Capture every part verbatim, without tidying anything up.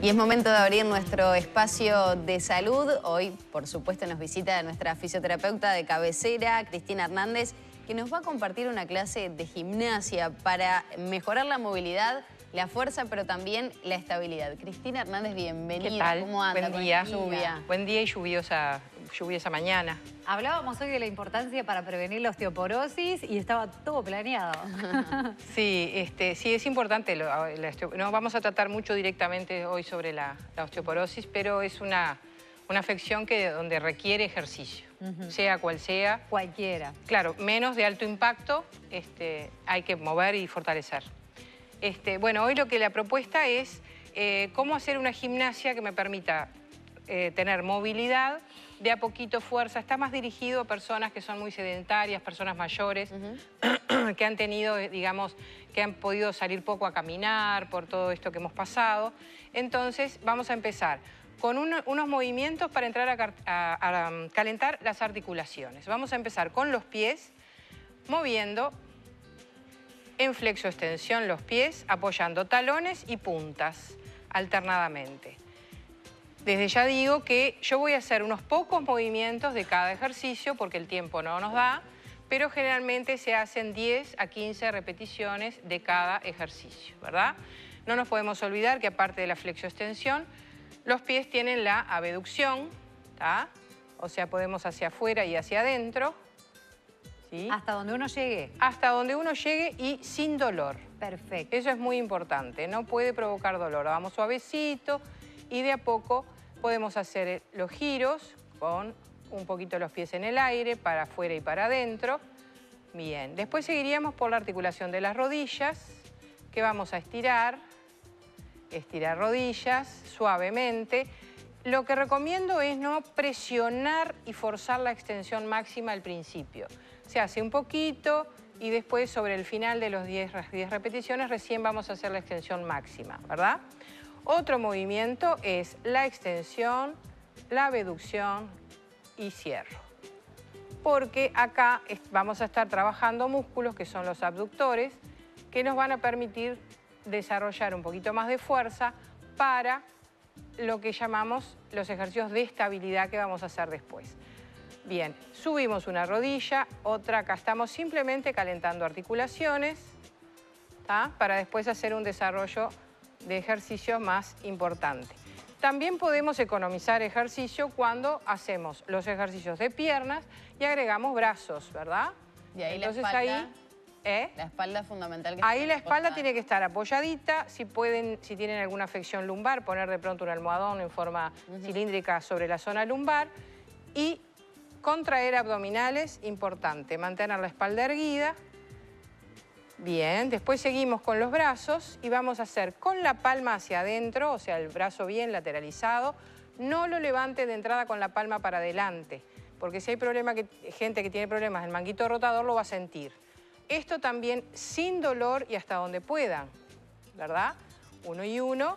Y es momento de abrir nuestro espacio de salud. Hoy, por supuesto, nos visita nuestra fisioterapeuta de cabecera, Cristina Hernández, que nos va a compartir una clase de gimnasia para mejorar la movilidad, la fuerza, pero también la estabilidad. Cristina Hernández, bienvenida. ¿Qué tal? ¿Cómo anda? Buen día. Lluvia. Buen día y lluviosa, lluviosa mañana. Hablábamos hoy de la importancia para prevenir la osteoporosis y estaba todo planeado. Sí, este, sí, es importante. Lo, la no vamos a tratar mucho directamente hoy sobre la, la osteoporosis, pero es una, una afección que, donde requiere ejercicio, uh-huh. sea cual sea. Cualquiera. Claro, menos de alto impacto, este, hay que mover y fortalecer. Este, bueno, hoy lo que la propuesta es eh, cómo hacer una gimnasia que me permita eh, tener movilidad, de a poquito fuerza. Está más dirigido a personas que son muy sedentarias, personas mayores, uh-huh. que han tenido, digamos, que han podido salir poco a caminar por todo esto que hemos pasado. Entonces, vamos a empezar con un, unos movimientos para entrar a, a, a, a calentar las articulaciones. Vamos a empezar con los pies, moviendo en flexo-extensión los pies, apoyando talones y puntas alternadamente. Desde ya digo que yo voy a hacer unos pocos movimientos de cada ejercicio porque el tiempo no nos da, pero generalmente se hacen diez a quince repeticiones de cada ejercicio, ¿verdad? No nos podemos olvidar que aparte de la flexo-extensión, los pies tienen la abducción, ¿tá? O sea, podemos hacia afuera y hacia adentro. ¿Sí? Hasta donde uno llegue. Hasta donde uno llegue y sin dolor. Perfecto. Eso es muy importante, no puede provocar dolor. Vamos suavecito y de a poco podemos hacer los giros con un poquito los pies en el aire, para afuera y para adentro. Bien, después seguiríamos por la articulación de las rodillas, que vamos a estirar, estirar rodillas suavemente. Lo que recomiendo es no presionar y forzar la extensión máxima al principio. Se hace un poquito y después sobre el final de los diez repeticiones recién vamos a hacer la extensión máxima, ¿verdad? Otro movimiento es la extensión, la abducción y cierro. Porque acá vamos a estar trabajando músculos que son los abductores, que nos van a permitir desarrollar un poquito más de fuerza para lo que llamamos los ejercicios de estabilidad que vamos a hacer después. Bien, subimos una rodilla, otra, acá estamos simplemente calentando articulaciones, ¿tá? Para después hacer un desarrollo de ejercicios más importante. También podemos economizar ejercicio cuando hacemos los ejercicios de piernas y agregamos brazos, ¿verdad? Y ahí Entonces la espalda, ahí, ¿eh? la espalda es fundamental. Que ahí la espalda tiene que estar apoyadita. Si pueden, si tienen alguna afección lumbar, poner de pronto un almohadón en forma uh-huh. cilíndrica sobre la zona lumbar y contraer abdominales, importante, mantener la espalda erguida. Bien, después seguimos con los brazos y vamos a hacer con la palma hacia adentro, o sea, el brazo bien lateralizado. No lo levante de entrada con la palma para adelante, porque si hay problema que, gente que tiene problemas del manguito rotador lo va a sentir. Esto también sin dolor y hasta donde puedan, ¿verdad? Uno y uno,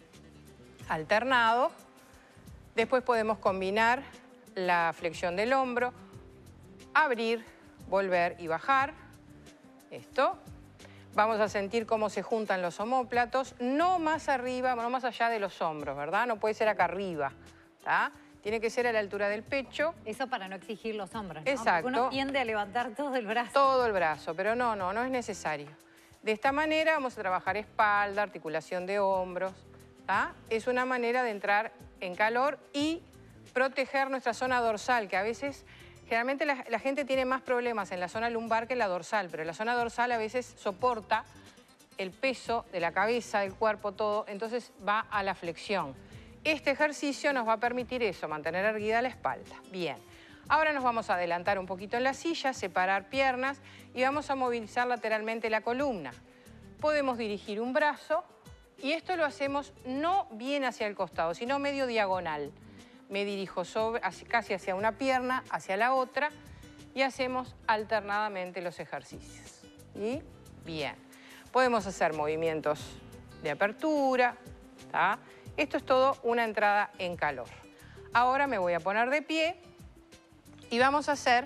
alternado. Después podemos combinar la flexión del hombro, abrir, volver y bajar. Esto. Vamos a sentir cómo se juntan los omóplatos, no más arriba, no más allá de los hombros, ¿verdad? No puede ser acá arriba, ¿tá? Tiene que ser a la altura del pecho. Eso para no exigir los hombros, ¿no? Exacto. Porque uno tiende a levantar todo el brazo. Todo el brazo, pero no, no, no es necesario. De esta manera vamos a trabajar espalda, articulación de hombros, ¿tá? Es una manera de entrar en calor y proteger nuestra zona dorsal, que a veces, generalmente la, la gente tiene más problemas en la zona lumbar que en la dorsal, pero la zona dorsal a veces soporta el peso de la cabeza, del cuerpo, todo, entonces va a la flexión. Este ejercicio nos va a permitir eso, mantener erguida la espalda. Bien, ahora nos vamos a adelantar un poquito en la silla, separar piernas y vamos a movilizar lateralmente la columna. Podemos dirigir un brazo y esto lo hacemos no bien hacia el costado, sino medio diagonal. Me dirijo sobre, casi hacia una pierna, hacia la otra y hacemos alternadamente los ejercicios. ¿Sí? Bien. Podemos hacer movimientos de apertura, ¿tá? Esto es todo una entrada en calor. Ahora me voy a poner de pie y vamos a hacer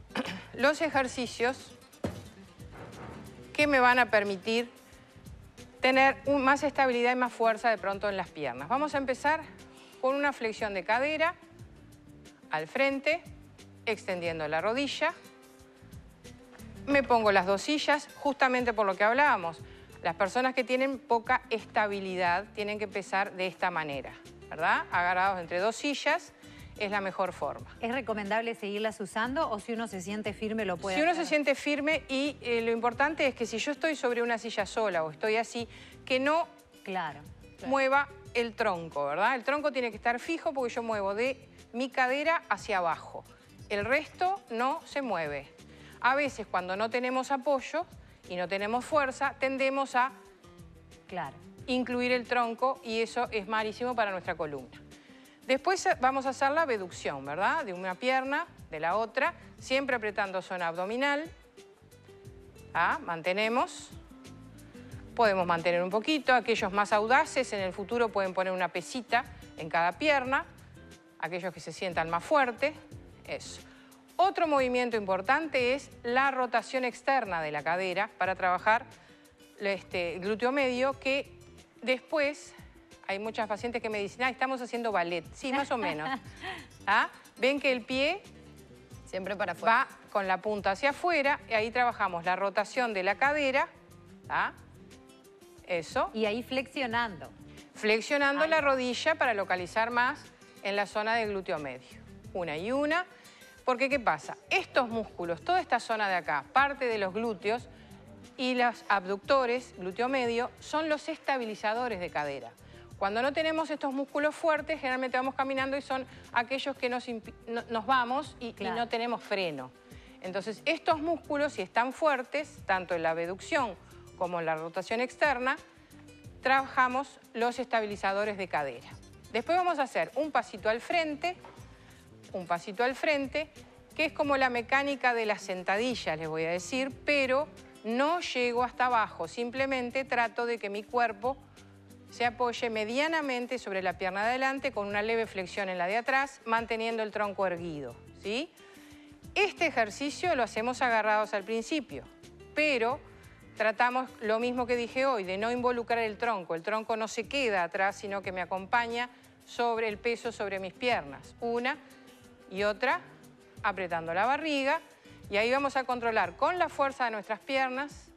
los ejercicios que me van a permitir tener un, más estabilidad y más fuerza de pronto en las piernas. Vamos a empezar con una flexión de cadera al frente, extendiendo la rodilla. Me pongo las dos sillas, justamente por lo que hablábamos. Las personas que tienen poca estabilidad tienen que empezar de esta manera, ¿verdad? Agarrados entre dos sillas es la mejor forma. ¿Es recomendable seguirlas usando o si uno se siente firme lo puede Si uno hacer? se siente firme y eh, lo importante es que si yo estoy sobre una silla sola o estoy así, que no Claro, claro. mueva el tronco, ¿verdad? El tronco tiene que estar fijo porque yo muevo de mi cadera hacia abajo. El resto no se mueve. A veces cuando no tenemos apoyo y no tenemos fuerza, tendemos a Claro. incluir el tronco y eso es malísimo para nuestra columna. Después vamos a hacer la abducción, ¿verdad? De una pierna, de la otra, siempre apretando zona abdominal. ¿Ah? Mantenemos. Podemos mantener un poquito. Aquellos más audaces en el futuro pueden poner una pesita en cada pierna. Aquellos que se sientan más fuertes. Eso. Otro movimiento importante es la rotación externa de la cadera para trabajar este, el glúteo medio, que después hay muchas pacientes que me dicen, ah, estamos haciendo ballet. Sí, más o menos. ¿Ah? Ven que el pie siempre para afuera. Va con la punta hacia afuera y ahí trabajamos la rotación de la cadera. ¿Ah? Eso. Y ahí flexionando. Flexionando Ahí la va. rodilla para localizar más en la zona del glúteo medio. Una y una. Porque, ¿qué pasa? Estos músculos, toda esta zona de acá, parte de los glúteos y los abductores, glúteo medio, son los estabilizadores de cadera. Cuando no tenemos estos músculos fuertes, generalmente vamos caminando y son aquellos que nos, no, nos vamos y, Claro. y no tenemos freno. Entonces, estos músculos, si están fuertes, tanto en la abducción como en la rotación externa, trabajamos los estabilizadores de cadera. Después vamos a hacer un pasito al frente, un pasito al frente, que es como la mecánica de las sentadillas, les voy a decir, pero no llego hasta abajo, simplemente trato de que mi cuerpo se apoye medianamente sobre la pierna de adelante con una leve flexión en la de atrás, manteniendo el tronco erguido, ¿sí? Este ejercicio lo hacemos agarrados al principio, pero tratamos lo mismo que dije hoy, de no involucrar el tronco. El tronco no se queda atrás, sino que me acompaña sobre el peso sobre mis piernas. Una y otra, apretando la barriga, y ahí vamos a controlar con la fuerza de nuestras piernas,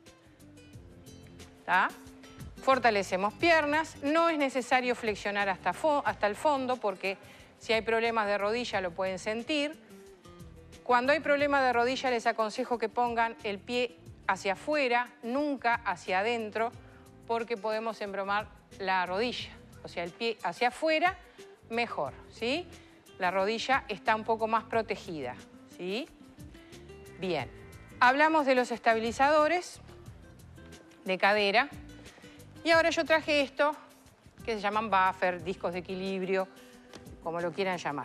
¿tá? Fortalecemos piernas, no es necesario flexionar hasta, hasta el fondo porque si hay problemas de rodilla lo pueden sentir. Cuando hay problemas de rodilla les aconsejo que pongan el pie hacia afuera, nunca hacia adentro, porque podemos embromar la rodilla. O sea, el pie hacia afuera, mejor, ¿sí? La rodilla está un poco más protegida, ¿sí? Bien, hablamos de los estabilizadores de cadera. Y ahora yo traje esto, que se llaman buffer, discos de equilibrio, como lo quieran llamar.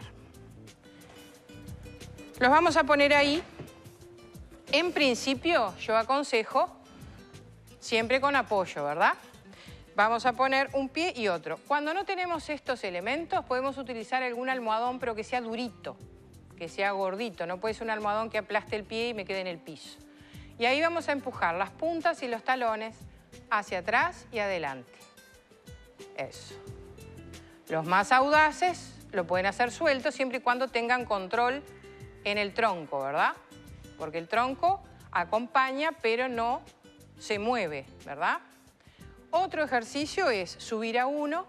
Los vamos a poner ahí. En principio, yo aconsejo siempre con apoyo, ¿verdad? Vamos a poner un pie y otro. Cuando no tenemos estos elementos, podemos utilizar algún almohadón, pero que sea durito, que sea gordito. No puede ser un almohadón que aplaste el pie y me quede en el piso. Y ahí vamos a empujar las puntas y los talones hacia atrás y adelante. Eso. Los más audaces lo pueden hacer suelto siempre y cuando tengan control en el tronco, ¿verdad? Porque el tronco acompaña, pero no se mueve, ¿verdad? Otro ejercicio es subir a uno,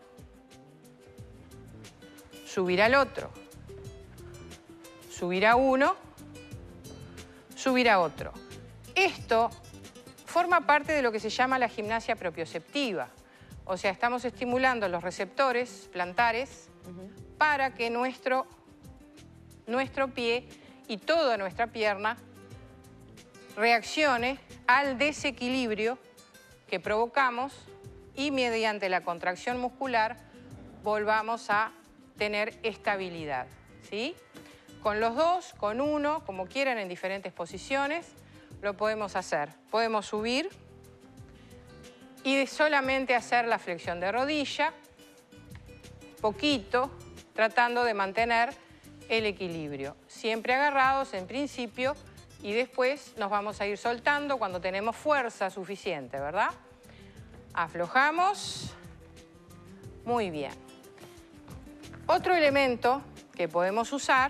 subir al otro, subir a uno, subir a otro. Esto forma parte de lo que se llama la gimnasia propioceptiva. O sea, estamos estimulando los receptores plantares uh-huh. para que nuestro, nuestro pie y toda nuestra pierna reaccione al desequilibrio que provocamos y mediante la contracción muscular volvamos a tener estabilidad, ¿sí? Con los dos, con uno, como quieran, en diferentes posiciones, lo podemos hacer. Podemos subir y solamente hacer la flexión de rodilla, poquito, tratando de mantener el equilibrio. Siempre agarrados en principio y después nos vamos a ir soltando cuando tenemos fuerza suficiente, ¿verdad? Aflojamos. Muy bien. Otro elemento que podemos usar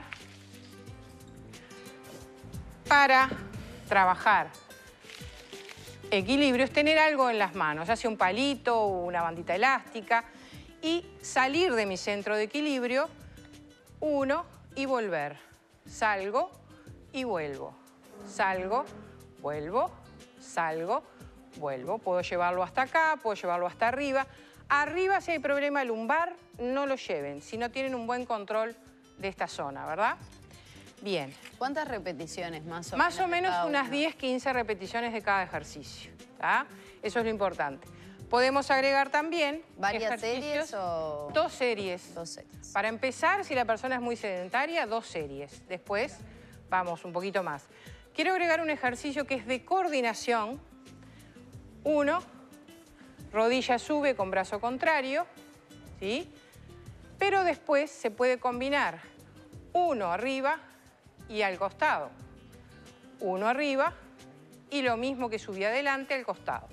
para trabajar equilibrio es tener algo en las manos, ya sea un palito o una bandita elástica, y salir de mi centro de equilibrio, uno, y volver. Salgo y vuelvo. Salgo, vuelvo, salgo, vuelvo. Puedo llevarlo hasta acá, puedo llevarlo hasta arriba. Arriba, si hay problema lumbar, no lo lleven, si no tienen un buen control de esta zona, ¿verdad? Bien. ¿Cuántas repeticiones más o más menos? o menos cada unas uno? diez, quince repeticiones de cada ejercicio, ¿tá? Eso es lo importante. Podemos agregar también ¿Varias ejercicios, series o...? Dos series. Dos series. Para empezar, si la persona es muy sedentaria, dos series. Después vamos un poquito más. Quiero agregar un ejercicio que es de coordinación. Uno, rodilla sube con brazo contrario, ¿sí? Pero después se puede combinar uno arriba y al costado. Uno arriba y lo mismo que subí adelante al costado.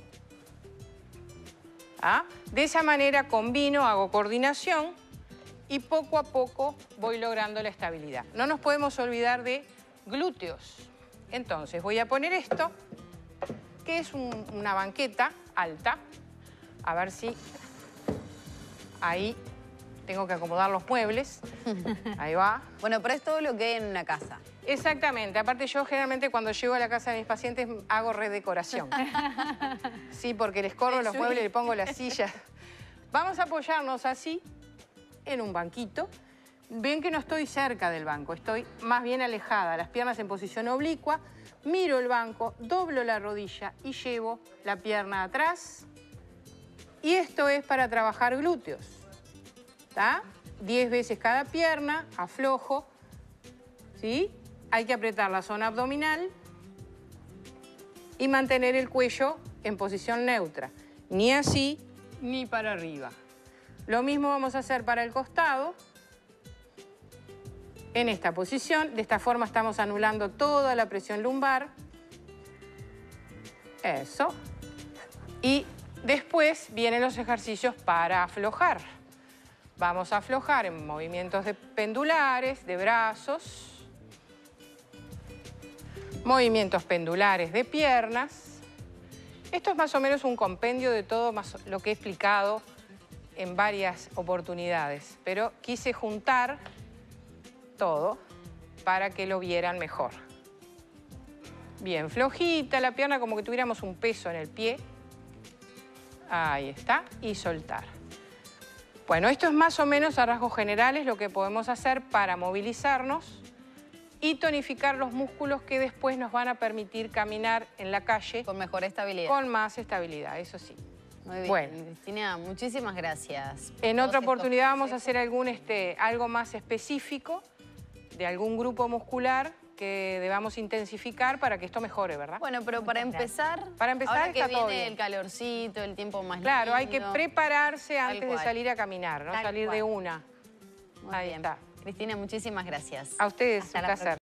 ¿Ah? De esa manera combino, hago coordinación y poco a poco voy logrando la estabilidad. No nos podemos olvidar de glúteos. Entonces voy a poner esto, que es un, una banqueta alta. A ver si ahí tengo que acomodar los muebles. Ahí va. Bueno, pero es todo lo que hay en una casa. Exactamente. Aparte yo generalmente cuando llego a la casa de mis pacientes hago redecoración. Sí, porque les corro los muebles, le pongo las sillas. Vamos a apoyarnos así en un banquito. Ven que no estoy cerca del banco, estoy más bien alejada. Las piernas en posición oblicua. Miro el banco, doblo la rodilla y llevo la pierna atrás. Y esto es para trabajar glúteos. ¿Está? diez veces cada pierna, aflojo. ¿Sí? Hay que apretar la zona abdominal y mantener el cuello en posición neutra. Ni así, ni para arriba. Lo mismo vamos a hacer para el costado. En esta posición, de esta forma estamos anulando toda la presión lumbar. Eso. Y después vienen los ejercicios para aflojar. Vamos a aflojar en movimientos de pendulares, de brazos. Movimientos pendulares de piernas. Esto es más o menos un compendio de todo más lo que he explicado en varias oportunidades, pero quise juntar todo para que lo vieran mejor. Bien, flojita la pierna, como que tuviéramos un peso en el pie. Ahí está, y soltar. Bueno, esto es más o menos a rasgos generales lo que podemos hacer para movilizarnos y tonificar los músculos que después nos van a permitir caminar en la calle Con mejor estabilidad. con más estabilidad, eso sí. Muy bien, Bueno. Cristina, muchísimas gracias. por En todos otra estos oportunidad vamos a consejos. hacer algún, este, algo más específico de algún grupo muscular que debamos intensificar para que esto mejore, ¿verdad? Bueno, pero para empezar, Para empezar ahora que está todo viene bien. el calorcito, el tiempo más Claro, hay que lindo. prepararse Tal antes de cual. salir a caminar, no Tal salir de cual. una. Muy Ahí bien. está. Cristina, muchísimas gracias. A ustedes, Hasta un la placer.